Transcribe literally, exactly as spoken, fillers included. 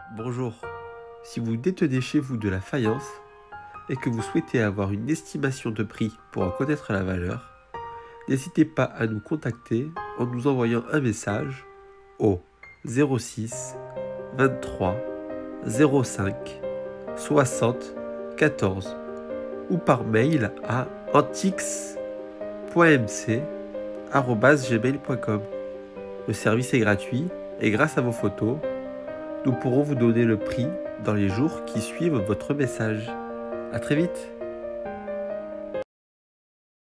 Bonjour, si vous détenez chez vous de la faïence et que vous souhaitez avoir une estimation de prix pour en connaître la valeur, n'hésitez pas à nous contacter en nous envoyant un message au zéro six vingt-trois zéro cinq soixante quatorze ou par mail à antix point m c arobase gmail point com. Le service est gratuit et grâce à vos photos, nous pourrons vous donner le prix dans les jours qui suivent votre message. À très vite!